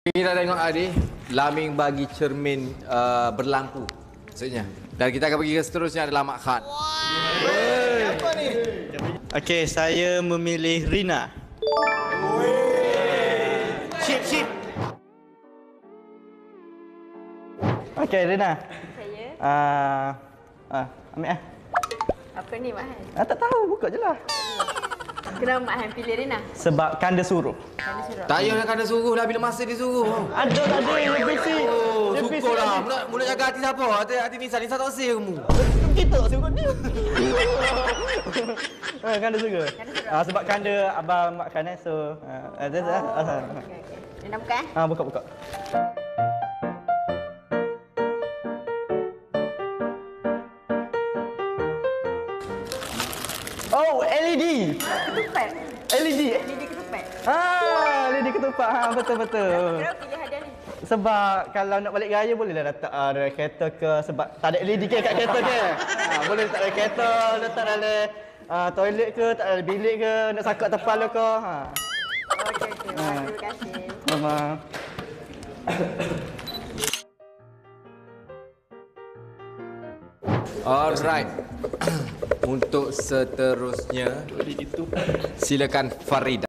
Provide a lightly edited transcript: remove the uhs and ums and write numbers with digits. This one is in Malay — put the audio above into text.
Kita tengok Adi, Laming bagi cermin berlampu maksudnya. Dan kita akan pergi ke seterusnya adalah Mak Khan. Apa ni? Okey, saya memilih Rina. Ship. Okey, Rina. Saya. Ambil ah. Apa ni Mak Han? Tak tahu, buka je lah. Kenapa Mak Han pilih Rina? Sebab kanda suruh. Kena suruh. Tak payah nak kena suruh lah bila masa disuruh. Ada yang basic. Oh, Dia syukur basic lah. lagi. Mula jaga hati siapa? Hati Nisa tak usir kamu. Kita tak suruh dia. Kanda suruh. Sebab kanda abang Mak Khan so. Okey. Rina buka Buka. Oh, LED. Ketupat. LED. LED ketupat. LED ketupat. Betul. Kenapa pilih hadiah ni? Sebab kalau nak balik raya bolehlah letak dalam kereta ke, sebab tak ada LED ke kat kereta ke. Boleh letak dalam kereta, letak dalam toilet ke, tak dalam bilik ke, nak sakut kepala ke. Okey. Terima kasih. Memang. Alright. Untuk seterusnya silakan Farida.